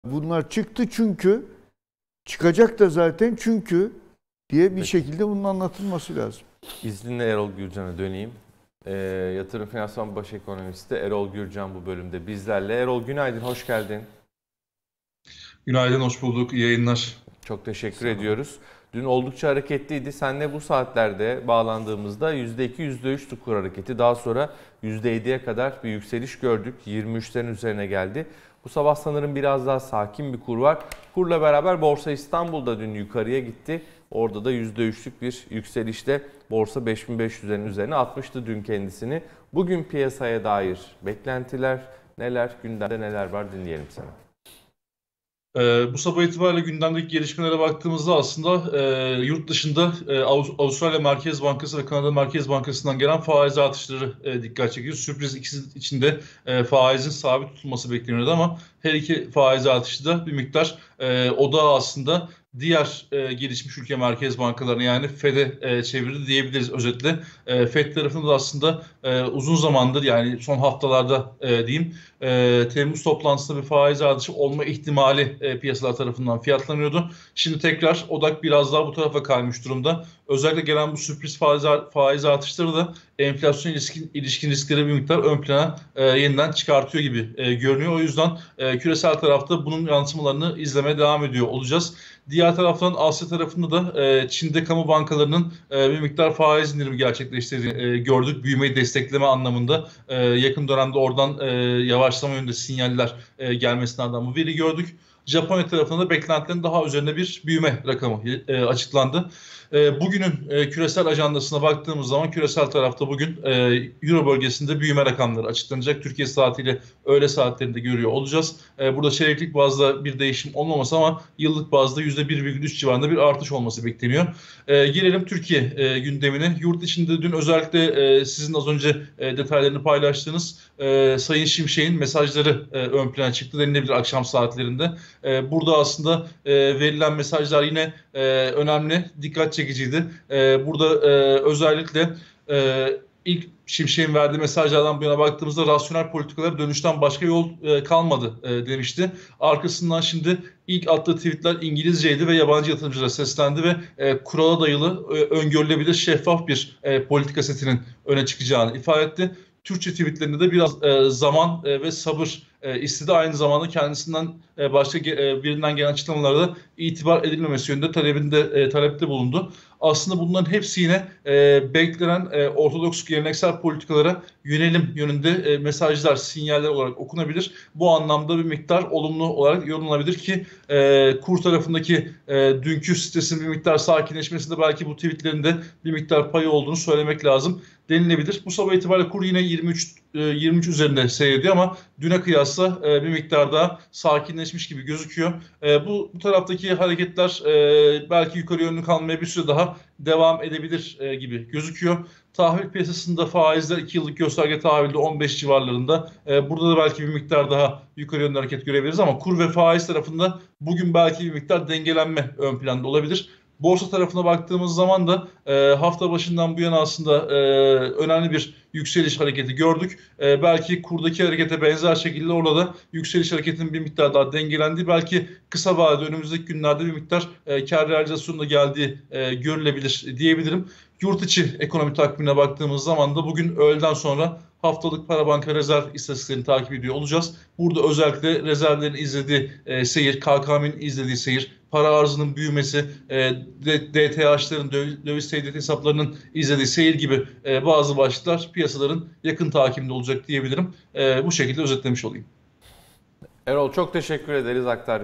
Bunlar çıktı çünkü, çıkacak da zaten çünkü diye bir şekilde bunun anlatılması lazım. İzninle Erol Gürcan'a döneyim. Yatırım Finansman Baş Ekonomisti Erol Gürcan bu bölümde bizlerle. Erol günaydın, hoş geldin. Günaydın, hoş bulduk. İyi yayınlar. Çok teşekkür ediyoruz. Dün oldukça hareketliydi. Seninle bu saatlerde bağlandığımızda %2, %3'tü kur hareketi. Daha sonra %7'ye kadar bir yükseliş gördük. 23'lerin üzerine geldi. Bu sabah sanırım biraz daha sakin bir kur var. Kurla beraber Borsa İstanbul'da dün yukarıya gitti. Orada da %3'lük bir yükselişte Borsa 5500'lerin üzerine atmıştı dün kendisini. Bugün piyasaya dair beklentiler neler, gündemde neler var dinleyelim seni. Bu sabah itibariyle gündemdeki gelişmelere baktığımızda aslında yurt dışında Avustralya Merkez Bankası ve Kanada Merkez Bankası'ndan gelen faiz artışları dikkat çekiyor. Sürpriz, ikisi içinde faizin sabit tutulması bekleniyordu ama her iki faiz artışı da bir miktar odağı aslında diğer gelişmiş ülke merkez bankalarına yani Fed'e çevirdi diyebiliriz özetle. Fed tarafında da aslında uzun zamandır yani son haftalarda diyeyim Temmuz toplantısında bir faiz artışı olma ihtimali piyasalar tarafından fiyatlanıyordu. Şimdi tekrar odak biraz daha bu tarafa kaymış durumda. Özellikle gelen bu sürpriz faiz artışları da enflasyon ilişkin riskleri bir miktar ön plana yeniden çıkartıyor gibi görünüyor. O yüzden küresel tarafta bunun yansımalarını izlemeye devam ediyor olacağız. Diğer taraftan Asya tarafında da Çin'de kamu bankalarının bir miktar faiz indirimi gerçekleştirdiğini gördük. Büyümeyi destekleme anlamında yakın dönemde oradan yavaşlama yönünde sinyaller gelmesinden bu veri gördük. Japonya tarafında da beklentilerin daha üzerinde bir büyüme rakamı açıklandı. Bugünün küresel ajandasına baktığımız zaman küresel tarafta bugün Euro bölgesinde büyüme rakamları açıklanacak. Türkiye saatiyle öğle saatlerinde görüyor olacağız. Burada çeyreklik bazda bir değişim olmaması ama yıllık bazda %1,3 civarında bir artış olması bekleniyor. Gelelim Türkiye gündemine. Yurt içinde dün özellikle sizin az önce detaylarını paylaştığınız Sayın Şimşek'in mesajları ön plana çıktı denilebilir akşam saatlerinde. Burada aslında verilen mesajlar yine önemli, dikkat çekiciydi. Burada özellikle ilk Şimşek'in verdiği mesajlardan bu yana baktığımızda rasyonel politikalara dönüşten başka yol kalmadı demişti. Arkasından şimdi ilk attığı tweetler İngilizceydi ve yabancı yatırımcılara seslendi ve kurala dayalı öngörülebilir şeffaf bir politika setinin öne çıkacağını ifade etti. Türkçe tweetlerinde de biraz zaman ve sabır istedi. Aynı zamanda kendisinden başka birinden gelen açıklamalarda itibar edilmemesi yönünde talepte bulundu. Aslında bunların hepsi yine beklenen ortodoks geleneksel politikalara yönelim yönünde mesajlar, sinyaller olarak okunabilir. Bu anlamda bir miktar olumlu olarak yorumlanabilir ki kur tarafındaki dünkü stresin bir miktar sakinleşmesinde belki bu tweetlerinde bir miktar payı olduğunu söylemek lazım denilebilir. Bu sabah itibariyle kur yine 23 üzerinde seyrediyor ama düne kıyasla bir miktar daha sakinleşmiş gibi gözüküyor. Bu taraftaki hareketler belki yukarı yönlü kalmaya bir süre daha devam edebilir gibi gözüküyor. Tahvil piyasasında faizler 2 yıllık gösterge tahvilde 15 civarlarında. Burada da belki bir miktar daha yukarı yönlü hareket görebiliriz ama kur ve faiz tarafında bugün belki bir miktar dengelenme ön planda olabilir. Borsa tarafına baktığımız zaman da hafta başından bu yana aslında önemli bir yükseliş hareketi gördük. Belki kurdaki harekete benzer şekilde orada da yükseliş hareketinin bir miktar daha dengelendiği, belki kısa vadede önümüzdeki günlerde bir miktar kar realizasyonunda geldiği görülebilir diyebilirim. Yurt içi ekonomi takvimine baktığımız zaman da bugün öğleden sonra haftalık para banka rezerv istatistiklerini takip ediyor olacağız. Burada özellikle rezervlerin izlediği seyir, KKM'nin izlediği seyir, para arzının büyümesi, DTH'ların, döviz tevdiat hesaplarının izlediği seyir gibi bazı başlıklar piyasaların yakın takibinde olacak diyebilirim. Bu şekilde özetlemiş olayım. Erol çok teşekkür ederiz aktar.